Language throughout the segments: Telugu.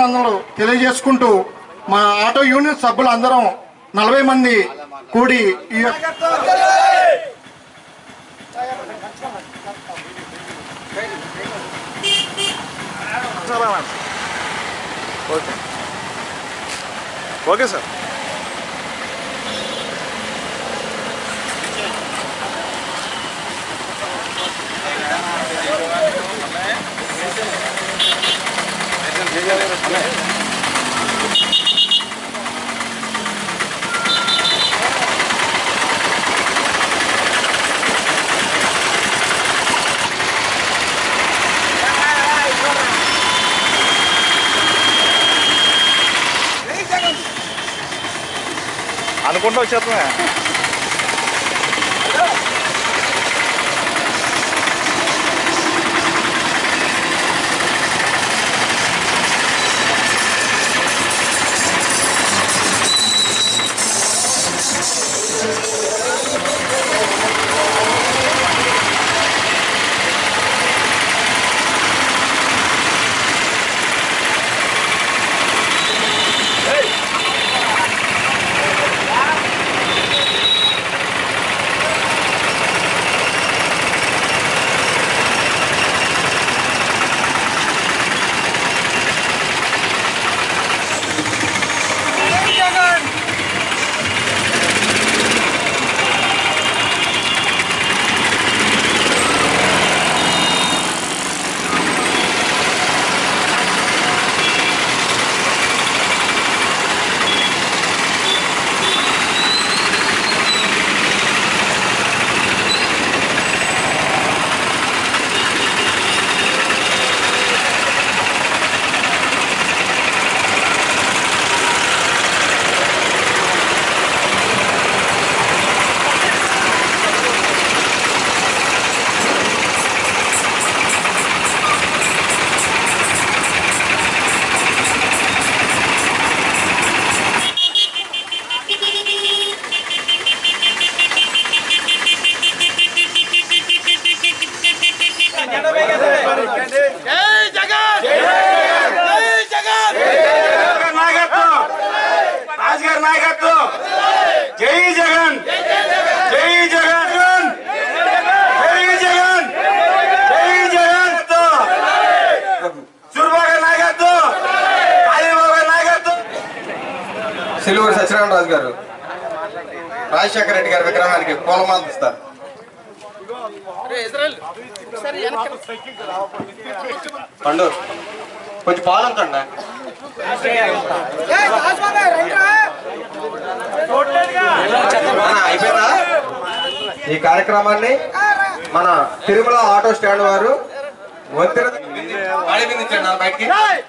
శుభాభినందనలు తెలియజేసుకుంటూ మా ఆటో యూనియన్ సభ్యులందరం 40 మంది కూడి ఈ ఓకే సార్. అనుకుంటా వచ్చేస్తామే. జై జగన్, జై జగన్, జై జగన్, జై జగన్. సూర్యబాబు నాయకత్వం, ఆదిబాబు నాయకత్వం. సిలువూరు సత్యనారాయణ రాజు గారు రాజశేఖర రెడ్డి గారి విగ్రహానికి పూలమాల ఇస్తారు. పండు కొంచెం పాలంకండి. అయిపోయిందా ఈ కార్యక్రమాన్ని? మన తిరుమల ఆటో స్టాండ్ వారు ఒత్తిడి బయటికి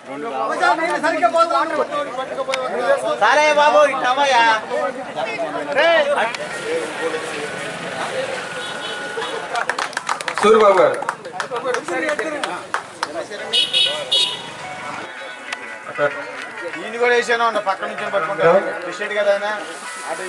సరే బాబు సూర్యబాబు గారు ఈయన కూడా వేసాను పక్క నుంచి పట్టుకుంటారు ప్రెసిడెంట్ కదా ఆయన అటు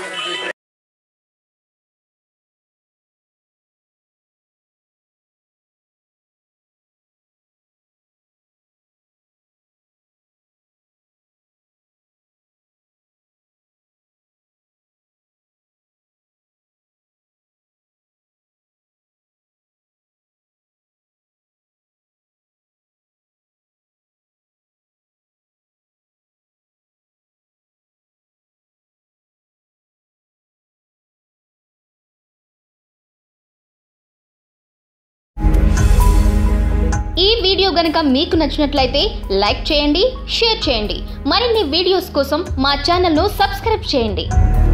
ఈ వీడియో గనుక మీకు నచ్చినట్లయితే లైక్ చేయండి, షేర్ చేయండి. మరిన్ని వీడియోస్ కోసం మా ఛానల్ను సబ్స్క్రైబ్ చేయండి.